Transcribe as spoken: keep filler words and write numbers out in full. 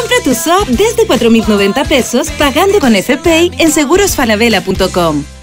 Compra tu S O A desde cuatro mil noventa pesos pagando con F P I en seguros falabella punto com.